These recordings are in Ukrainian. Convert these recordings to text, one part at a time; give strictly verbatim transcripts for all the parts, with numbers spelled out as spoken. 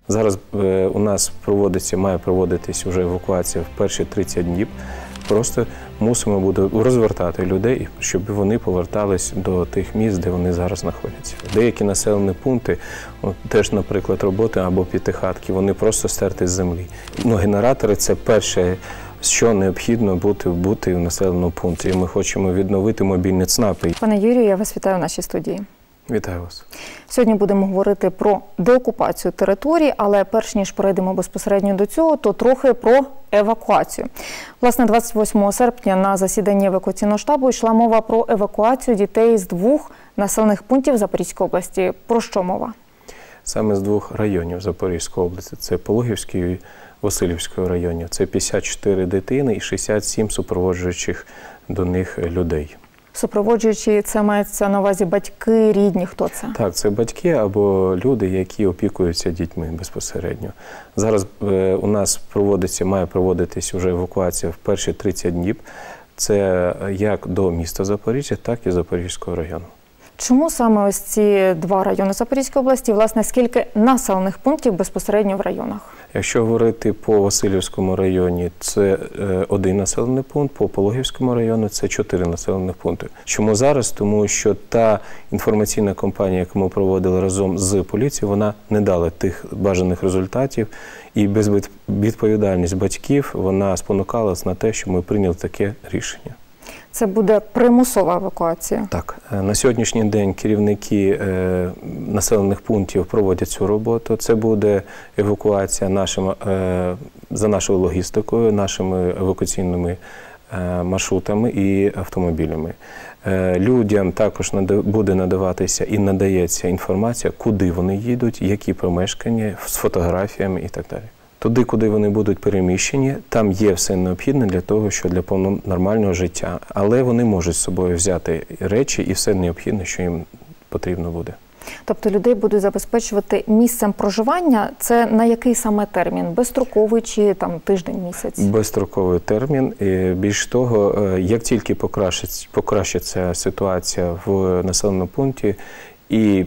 Зараз е, у нас проводиться, має проводитись вже евакуація в перші тридцять днів. Просто мусимо буде розвертати людей, щоб вони повертались до тих місць, де вони зараз знаходяться. Деякі населені пункти, от, теж, наприклад, роботи або п'ятихатки, вони просто стерті з землі. Ну, генератори – це перше, що необхідно бути, бути в населеному пункті. І ми хочемо відновити мобільні ЦНАПи. Пане Юрію, я вас вітаю в нашій студії. Вітаю вас. Сьогодні будемо говорити про деокупацію територій, але перш ніж перейдемо безпосередньо до цього, то трохи про евакуацію. Власне, двадцять восьмого серпня на засіданні евакуаційного штабу йшла мова про евакуацію дітей з двох населених пунктів Запорізької області. Про що мова? Саме з двох районів Запорізької області. Це Пологівський і Василівський районів. Це п'ятдесят чотири дитини і шістдесят сім супроводжуючих до них людей. Супроводжуючі, це мається на увазі батьки, рідні, хто це? Так, це батьки або люди, які опікуються дітьми безпосередньо. Зараз е, у нас проводиться, має проводитись вже евакуація в перші тридцять днів. Це як до міста Запоріжжя, так і Запорізького району. Чому саме ось ці два райони Запорізької області, власне, скільки населених пунктів безпосередньо в районах? Якщо говорити по Василівському районі, це один населений пункт, по Пологівському району це чотири населених пункти. Чому зараз? Тому що та інформаційна кампанія, яку ми проводили разом з поліцією, вона не дала тих бажаних результатів. І безвідповідальність батьків, вона спонукала нас на те, що ми прийняли таке рішення. Це буде примусова евакуація? Так. На сьогоднішній день керівники е, населених пунктів проводять цю роботу. Це буде евакуація нашим, е, за нашою логістикою, нашими евакуаційними е, маршрутами і автомобілями. Е, людям також нада, буде надаватися і надається інформація, куди вони їдуть, які помешкання, з фотографіями і так далі. Туди, куди вони будуть переміщені, там є все необхідне для того, що для повного нормального життя. Але вони можуть з собою взяти речі і все необхідне, що їм потрібно буде. Тобто людей будуть забезпечувати місцем проживання. Це на який саме термін? Безстроковий чи там тиждень, місяць? Безстроковий термін. І більш того, як тільки покращиться, покращиться ситуація в населеному пункті і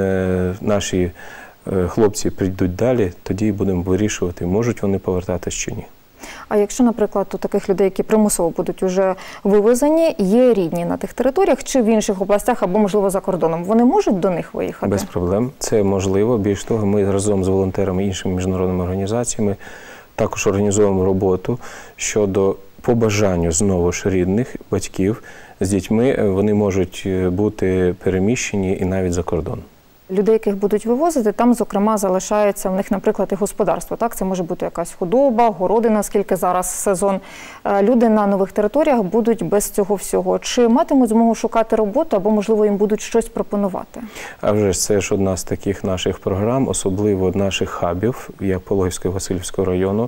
е, наші хлопці прийдуть далі, тоді будемо вирішувати, можуть вони повертатись чи ні. А якщо, наприклад, у таких людей, які примусово будуть вже вивезені, є рідні на тих територіях чи в інших областях, або, можливо, за кордоном, вони можуть до них виїхати? Без проблем. Це можливо. Більш того, ми разом з волонтерами і іншими міжнародними організаціями також організовуємо роботу щодо по бажанню знову ж рідних, батьків з дітьми, вони можуть бути переміщені і навіть за кордон. Людей, яких будуть вивозити, там, зокрема, залишається в них, наприклад, і господарство. Так? Це може бути якась худоба, городина, оскільки зараз сезон. Люди на нових територіях будуть без цього всього. Чи матимуть змогу шукати роботу, або, можливо, їм будуть щось пропонувати? А вже ж це ж одна з таких наших програм, особливо наших хабів, як Пологівського і Василівського району.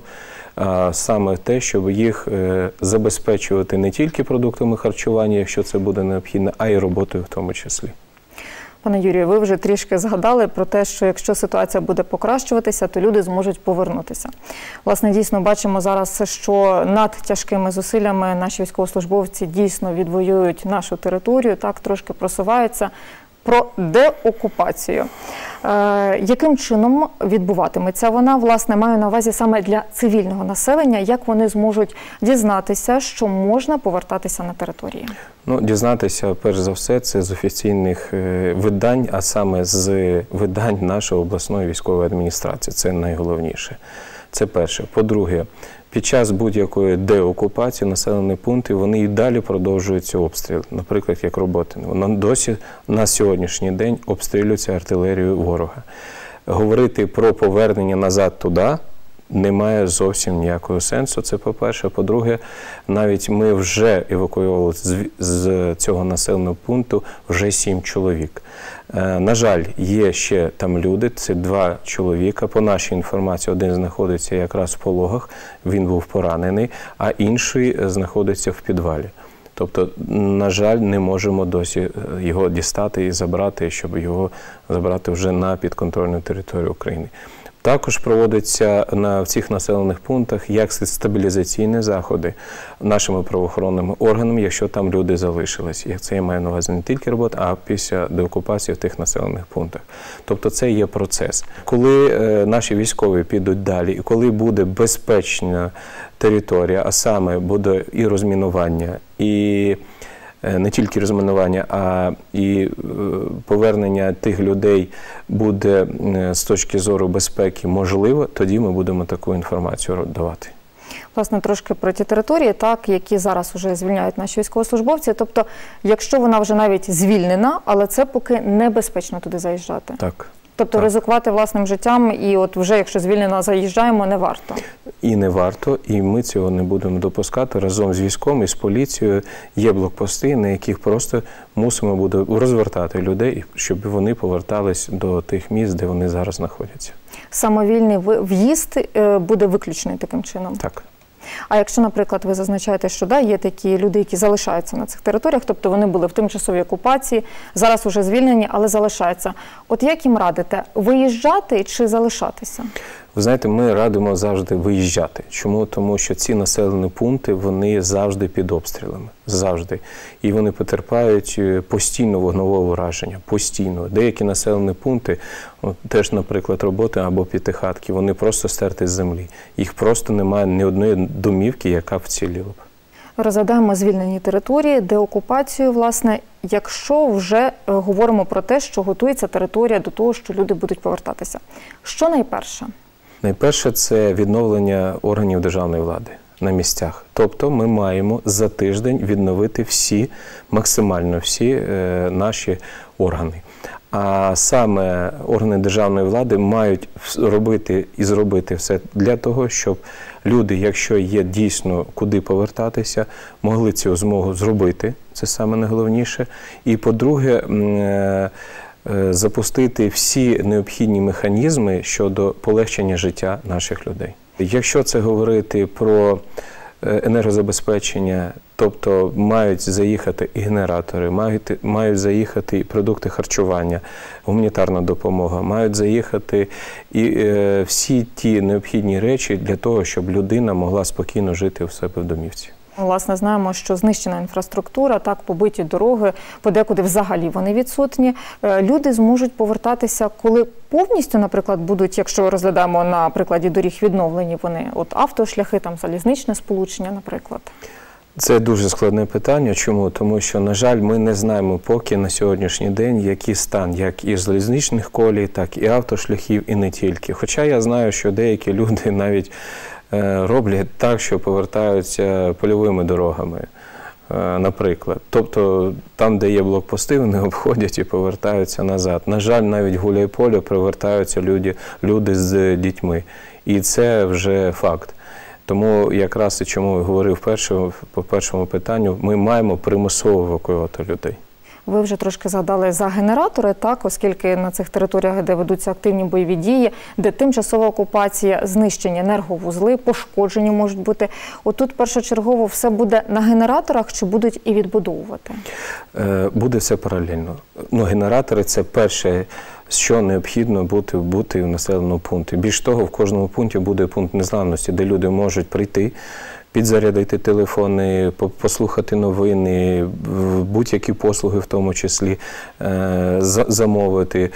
Саме те, щоб їх забезпечувати не тільки продуктами харчування, якщо це буде необхідно, а й роботою в тому числі. Пане Юрію, ви вже трішки згадали про те, що якщо ситуація буде покращуватися, то люди зможуть повернутися. Власне, дійсно бачимо зараз, що над тяжкими зусиллями наші військовослужбовці дійсно відвоюють нашу територію, так, трошки просуваються. Про деокупацію. Е, яким чином відбуватиметься вона? Власне, маю на увазі саме для цивільного населення, як вони зможуть дізнатися, що можна повертатися на території? Ну, дізнатися, перш за все, це з офіційних видань, а саме з видань нашої обласної військової адміністрації. Це найголовніше. Це перше. По-друге, під час будь-якої деокупації населені пункти, вони і далі продовжуються обстріл. Наприклад, як Роботине. Воно досі на сьогоднішній день обстрілюється артилерією ворога. Говорити про повернення назад туди немає зовсім ніякого сенсу. Це по-перше. По-друге, навіть ми вже евакуювали з, з цього населеного пункту вже сім чоловік. Е, на жаль, є ще там люди, це два чоловіка. По нашій інформації, один знаходиться якраз в Пологах, він був поранений, а інший знаходиться в підвалі. Тобто, на жаль, не можемо досі його дістати і забрати, щоб його забрати вже на підконтрольну територію України. Також проводяться на в цих населених пунктах як стабілізаційні заходи нашими правоохоронними органами, якщо там люди залишились. Як це я маю на увазі не тільки робота, а після деокупації в тих населених пунктах. Тобто це є процес. Коли е, наші військові підуть далі, і коли буде безпечна територія, а саме буде і розмінування, і не тільки розмінування, а і повернення тих людей буде з точки зору безпеки можливо, тоді ми будемо таку інформацію давати. Власне, трошки про ті території, так, які зараз вже звільняють наші військовослужбовці. Тобто, якщо вона вже навіть звільнена, але це поки небезпечно туди заїжджати. Так. Тобто так. ризикувати власним життям і от вже, якщо звільнено заїжджаємо, не варто. І не варто, і ми цього не будемо допускати. Разом з військом і з поліцією є блокпости, на яких просто мусимо буде розвертати людей, щоб вони повертались до тих місць, де вони зараз знаходяться. Самовільний в'їзд буде виключений таким чином? Так. А якщо, наприклад, ви зазначаєте, що да, є такі люди, які залишаються на цих територіях, тобто вони були в тимчасовій окупації, зараз вже звільнені, але залишаються. От як їм радите, виїжджати чи залишатися? Ви знаєте, ми радимо завжди виїжджати. Чому? Тому що ці населені пункти, вони завжди під обстрілами. Завжди. І вони потерпають постійно вогневого враження. Постійно. Деякі населені пункти, от, теж, наприклад, роботи або п'ятихатки, вони просто стерті з землі. Їх просто немає ні одної домівки, яка вціліла б. Розглядаємо звільнені території, деокупацію, власне, якщо вже говоримо про те, що готується територія до того, що люди будуть повертатися. Що найперше? Найперше – це відновлення органів державної влади на місцях. Тобто ми маємо за тиждень відновити всі, максимально всі е, наші органи. А саме органи державної влади мають робити і зробити все для того, щоб люди, якщо є дійсно куди повертатися, могли цю змогу зробити, це саме найголовніше. І по-друге, е, запустити всі необхідні механізми щодо полегшення життя наших людей. Якщо це говорити про енергозабезпечення, тобто мають заїхати і генератори, мають, мають заїхати і продукти харчування, гуманітарна допомога, мають заїхати і е, всі ті необхідні речі для того, щоб людина могла спокійно жити в себе в домівці. Власне, знаємо, що знищена інфраструктура, так, побиті дороги, подекуди взагалі вони відсутні. Люди зможуть повертатися, коли повністю, наприклад, будуть, якщо розглядаємо на прикладі доріг, відновлені вони, от автошляхи, там залізничне сполучення, наприклад. Це дуже складне питання. Чому? Тому що, на жаль, ми не знаємо поки на сьогоднішній день, який стан як і залізничних колій, так і автошляхів, і не тільки. Хоча я знаю, що деякі люди навіть роблять так, що повертаються польовими дорогами, наприклад. Тобто там, де є блокпости, вони обходять і повертаються назад. На жаль, навіть в Гуляйполі повертаються люди, люди з дітьми. І це вже факт. Тому якраз і чому я говорив першому, по першому питанню, ми маємо примусово евакуювати людей. Ви вже трошки згадали за генератори, так, оскільки на цих територіях, де ведуться активні бойові дії, де тимчасова окупація, знищені енерговузли, пошкоджені можуть бути. Отут першочергово все буде на генераторах чи будуть і відбудовувати? Буде все паралельно. Ну, генератори – це перше, що необхідно бути, бути в населеному пункті. Більш того, в кожному пункті буде пункт незламності, де люди можуть прийти, підзарядити телефони, послухати новини, будь-які послуги в тому числі замовити.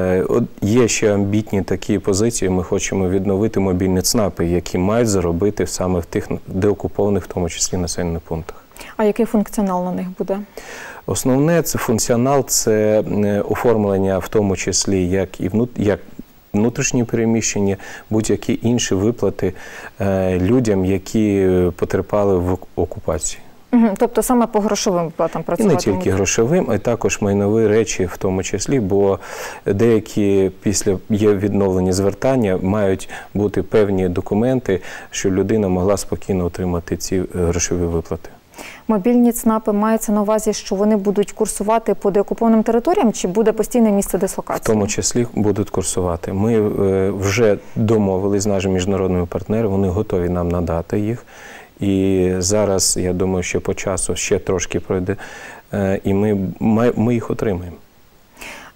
Є ще амбітні такі позиції, ми хочемо відновити мобільні ЦНАПи, які мають заробити саме в тих деокупованих, в тому числі, населених пунктах. А який функціонал на них буде? Основне це функціонал, це оформлення в тому числі як і внут, як внутрішні переміщення, будь-які інші виплати е, людям, які потерпали в окупації. Угу, тобто саме по грошовим виплатам працювати? І не тільки грошовим, а також майнові речі в тому числі, бо деякі після є відновлені звертання, мають бути певні документи, що людина могла спокійно отримати ці грошові виплати. Мобільні ЦНАПи мається на увазі, що вони будуть курсувати по деокупованим територіям, чи буде постійне місце дислокації? В тому числі будуть курсувати. Ми вже домовились з нашими міжнародними партнерами, вони готові нам надати їх. І зараз, я думаю, що по часу ще трошки пройде, і ми, ми їх отримаємо.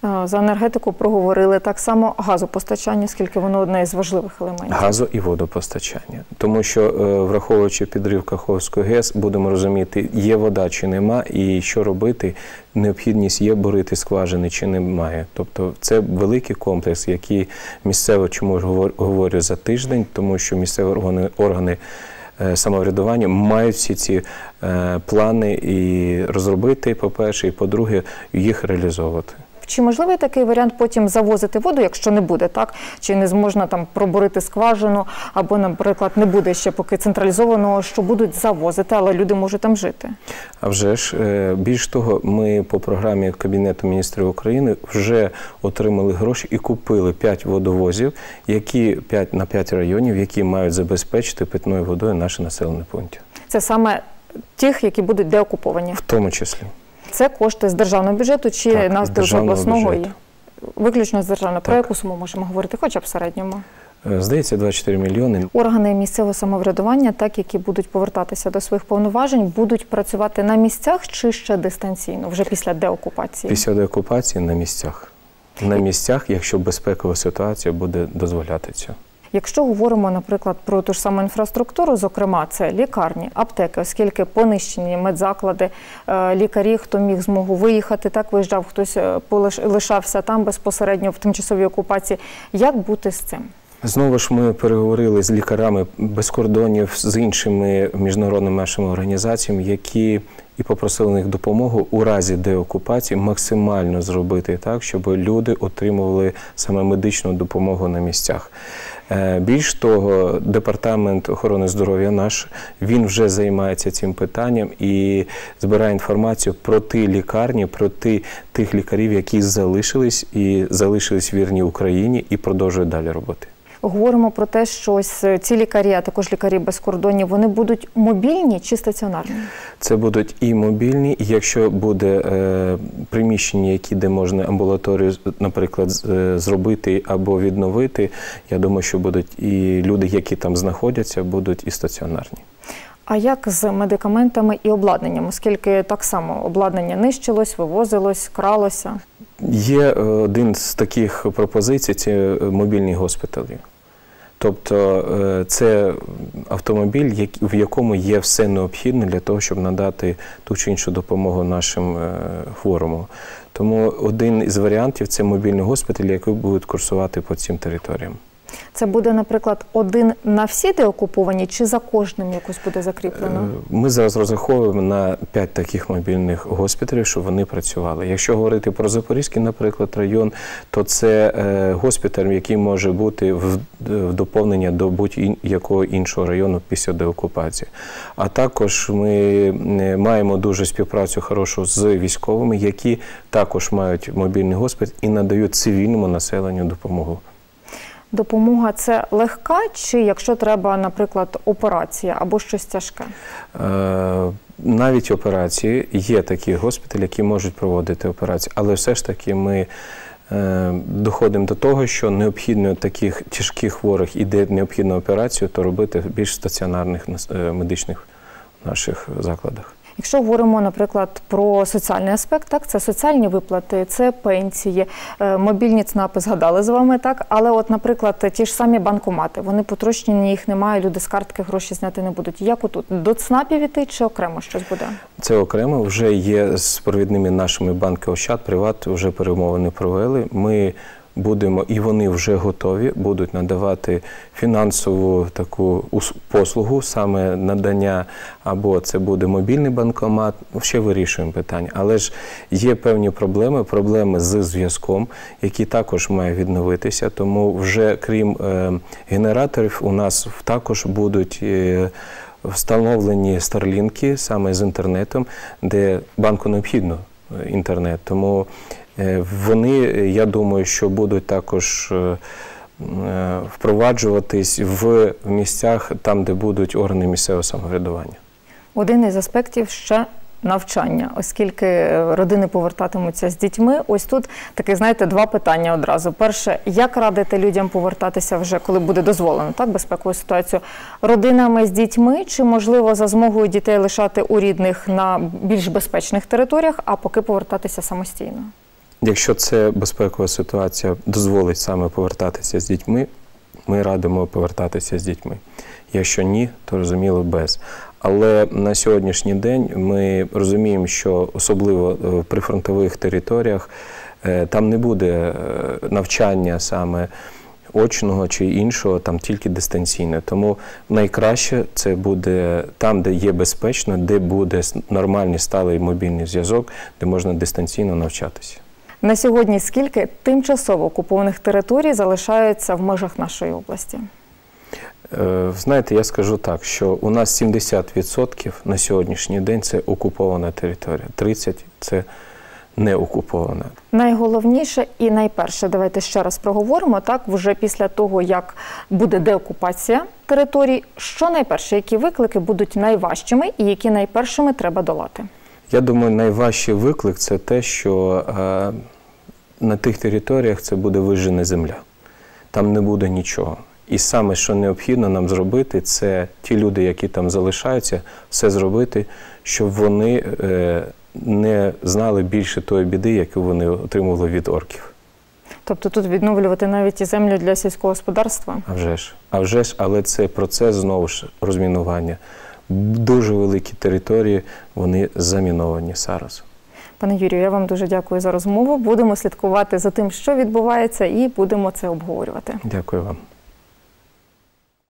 За енергетику проговорили, так само газопостачання, оскільки воно одне із важливих елементів. Газо- і водопостачання. Тому що, враховуючи підрив Каховської ГЕС, будемо розуміти, є вода чи нема, і що робити, необхідність є борити скважини чи немає. Тобто це великий комплекс, який місцево, чому ж говорю за тиждень, тому що місцеві органи, органи самоврядування мають всі ці е, плани і розробити, по-перше, і по-друге, їх реалізовувати. Чи можливий такий варіант потім завозити воду, якщо не буде, так? Чи не зможна там пробурити скважину, або, наприклад, не буде ще поки централізованого, що будуть завозити, але люди можуть там жити? А вже ж, більш того, ми по програмі Кабінету міністрів України вже отримали гроші і купили п'ять водовозів, які п'ять на п'ять районів, які мають забезпечити питною водою наші населені пункти. Це саме тих, які будуть деокуповані? В тому числі. Це кошти з державного бюджету чи так, на з обласного? Бюджету. Виключно з державного. Про яку суму можемо говорити, хоча б в середньому? Здається, двадцять чотири мільйони. Органи місцевого самоврядування, так, які будуть повертатися до своїх повноважень, будуть працювати на місцях чи ще дистанційно, вже після деокупації? Після деокупації на місцях. На місцях, якщо безпекова ситуація буде дозволяти цього. Якщо говоримо, наприклад, про ту ж саму інфраструктуру, зокрема, це лікарні, аптеки, оскільки понищені медзаклади, лікарі, хто міг змогу виїхати, так виїжджав, хтось лишався там безпосередньо в тимчасовій окупації. Як бути з цим? Знову ж ми переговорили з лікарями без кордонів, з іншими міжнародними нашими організаціями, які і попросили них допомогу у разі деокупації максимально зробити так, щоб люди отримували саме медичну допомогу на місцях. Більш того, Департамент охорони здоров'я наш, він вже займається цим питанням і збирає інформацію про ті лікарні, про ті, тих лікарів, які залишились і залишились вірні Україні і продовжують далі робити. Говоримо про те, що ось ці лікарі, а також лікарі без кордонів, вони будуть мобільні чи стаціонарні? Це будуть і мобільні, і якщо буде е, приміщення, які, де можна амбулаторію, наприклад, зробити або відновити, я думаю, що будуть і люди, які там знаходяться, будуть і стаціонарні. А як з медикаментами і обладнанням, оскільки так само обладнання нищилось, вивозилось, кралося? Є один з таких пропозицій – це мобільні госпіталі. Тобто це автомобіль, в якому є все необхідне для того, щоб надати ту чи іншу допомогу нашим хворому. Тому один із варіантів – це мобільні госпіталі, які будуть курсувати по цим територіям. Це буде, наприклад, один на всі деокуповані, чи за кожним якось буде закріплено? Ми зараз розраховуємо на п'ять таких мобільних госпіталів, щоб вони працювали. Якщо говорити про Запорізький, наприклад, район, то це госпіталь, який може бути в доповнення до будь-якого іншого району після деокупації. А також ми маємо дуже співпрацю хорошу з військовими, які також мають мобільний госпіталь і надають цивільному населенню допомогу. Допомога – це легка, чи якщо треба, наприклад, операція або щось тяжке? Навіть операції, є такі госпіталі, які можуть проводити операції, але все ж таки ми доходимо до того, що необхідно таких тяжких хворих і де необхідна операцію, то робити в більш стаціонарних медичних наших закладах. Якщо говоримо, наприклад, про соціальний аспект, так, це соціальні виплати, це пенсії, мобільні ЦНАПи згадали з вами, так, але от, наприклад, ті ж самі банкомати, вони потрощені, їх немає, люди з картки гроші зняти не будуть. Як отут? До ЦНАПів іти чи окремо щось буде? Це окремо, вже є з провідними нашими банки Ощад, Приват, вже перемовини провели. Ми будемо, і вони вже готові, будуть надавати фінансову таку послугу, саме надання, або це буде мобільний банкомат, ще вирішуємо питання. Але ж є певні проблеми, проблеми з зв'язком, які також мають відновитися, тому вже крім е, генераторів у нас також будуть е, встановлені старлінки саме з інтернетом, де банку необхідно інтернет. Тому вони, я думаю, що будуть також впроваджуватись в місцях, там, де будуть органи місцевого самоврядування. Один із аспектів ще навчання, оскільки родини повертатимуться з дітьми. Ось тут таке, знаєте, два питання одразу. Перше, як радити людям повертатися вже, коли буде дозволено, так, безпекову ситуацію, родинами з дітьми, чи, можливо, за змогою дітей лишати у рідних на більш безпечних територіях, а поки повертатися самостійно? Якщо це безпекова ситуація дозволить саме повертатися з дітьми, ми радимо повертатися з дітьми. Якщо ні, то розуміло без. Але на сьогоднішній день ми розуміємо, що особливо в прифронтових територіях там не буде навчання саме очного чи іншого, там тільки дистанційне. Тому найкраще це буде там, де є безпечно, де буде нормальний сталий мобільний зв'язок, де можна дистанційно навчатися. На сьогодні скільки тимчасово окупованих територій залишаються в межах нашої області? Знаєте, я скажу так, що у нас сімдесят відсотків на сьогоднішній день це окупована територія, тридцять відсотків це не окупована. Найголовніше і найперше, давайте ще раз проговоримо, так, вже після того, як буде деокупація територій, що найперше, які виклики будуть найважчими і які найпершими треба долати? Я думаю, найважчий виклик – це те, що е, на тих територіях це буде вижжена земля. Там не буде нічого. І саме, що необхідно нам зробити, це ті люди, які там залишаються, все зробити, щоб вони е, не знали більше тої біди, яку вони отримували від орків. Тобто тут відновлювати навіть і землю для сільського господарства? А вже ж. А вже ж, але це процес, знову ж, розмінування. Дуже великі території, вони заміновані зараз. Пане Юрію, я вам дуже дякую за розмову. Будемо слідкувати за тим, що відбувається, і будемо це обговорювати. Дякую вам.